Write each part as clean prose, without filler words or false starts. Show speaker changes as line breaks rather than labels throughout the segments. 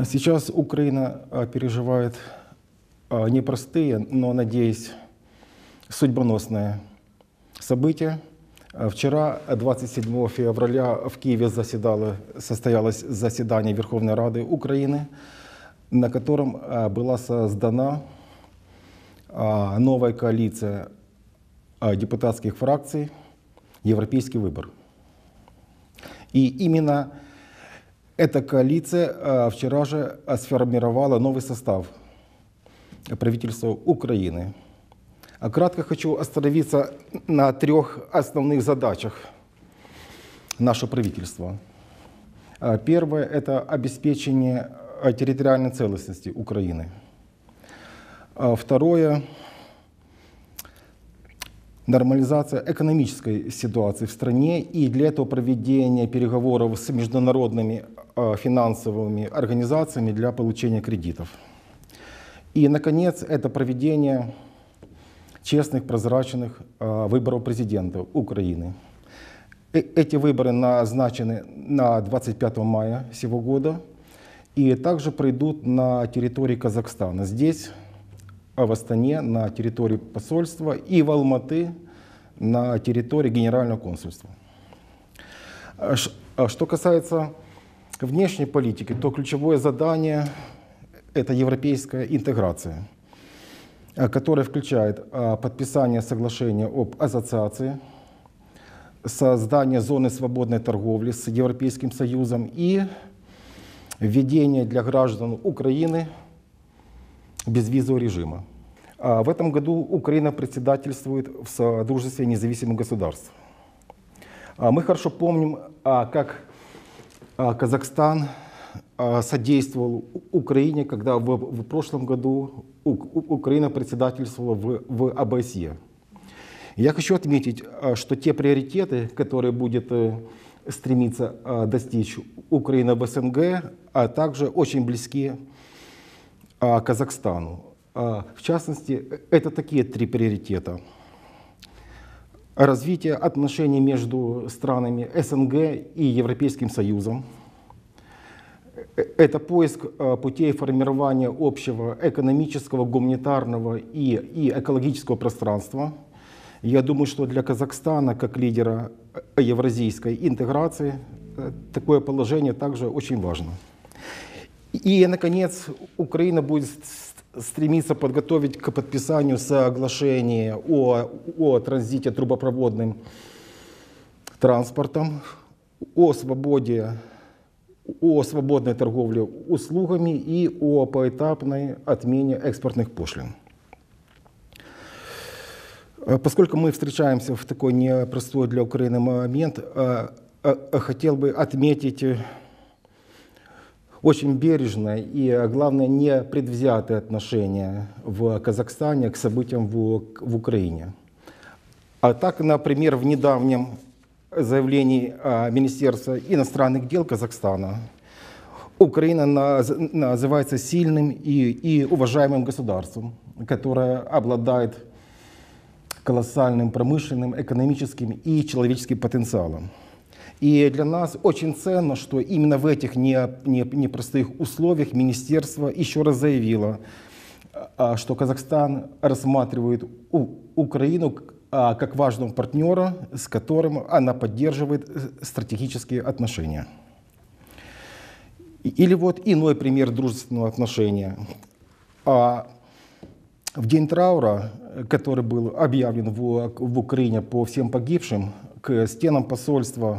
Сейчас Украина переживает непростые, но, надеюсь, судьбоносные события. Вчера, 27 февраля, в Киеве состоялось заседание Верховной Рады Украины, на котором была создана новая коалиция депутатских фракций «Европейский выбор». И именно эта коалиция вчера же сформировала новый состав правительства Украины. Кратко хочу остановиться на трех основных задачах нашего правительства. Первое – это обеспечение территориальной целостности Украины. Второе – нормализация экономической ситуации в стране, и для этого проведение переговоров с международными финансовыми организациями для получения кредитов. И, наконец, это проведение честных, прозрачных выборов президента Украины. Эти выборы назначены на 25 мая сего года и также пройдут на территории Казахстана. Здесь, в Астане, на территории посольства, и в Алматы, на территории Генерального консульства. Что касается внешней политики, то ключевое задание – это европейская интеграция, которая включает подписание соглашения об ассоциации, создание зоны свободной торговли с Европейским Союзом и введение для граждан Украины безвизового режима. В этом году Украина председательствует в Содружестве независимых государств. Мы хорошо помним, как Казахстан содействовал Украине, когда в прошлом году Украина председательствовала в ОБСЕ. Я хочу отметить, что те приоритеты, которые будет стремиться достичь Украина в СНГ, также очень близки Казахстану. В частности, это такие три приоритета. Развитие отношений между странами СНГ и Европейским Союзом. Это поиск путей формирования общего экономического, гуманитарного и экологического пространства. Я думаю, что для Казахстана, как лидера евразийской интеграции, такое положение также очень важно. И, наконец, Украина будет стремиться подготовить к подписанию соглашения о транзите трубопроводным транспортом, о свободной торговле услугами и о поэтапной отмене экспортных пошлин. Поскольку мы встречаемся в такой непростой для Украины момент, хотел бы отметить очень бережное и, главное, непредвзятое отношение в Казахстане к событиям в Украине. Так, например, в недавнем заявлении Министерства иностранных дел Казахстана Украина называется сильным и уважаемым государством, которое обладает колоссальным промышленным, экономическим и человеческим потенциалом. И для нас очень ценно, что именно в этих непростых условиях министерство еще раз заявило, что Казахстан рассматривает Украину как важного партнера, с которым она поддерживает стратегические отношения. Или вот иной пример дружественного отношения. В день траура, который был объявлен в Украине по всем погибшим, к стенам посольства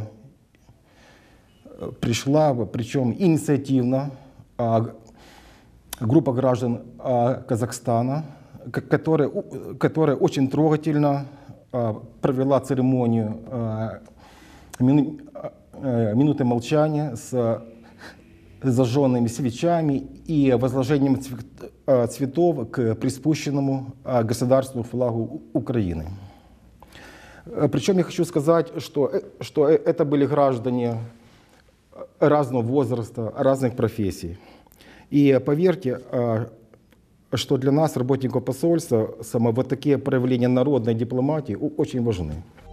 пришла, причем инициативно, группа граждан Казахстана, которая очень трогательно провела церемонию минуты молчания с зажженными свечами и возложением цветов к приспущенному государственному флагу Украины. Причем я хочу сказать, что это были граждане разного возраста, разных профессий. И поверьте, что для нас, работников посольства, вот такие проявления народной дипломатии очень важны.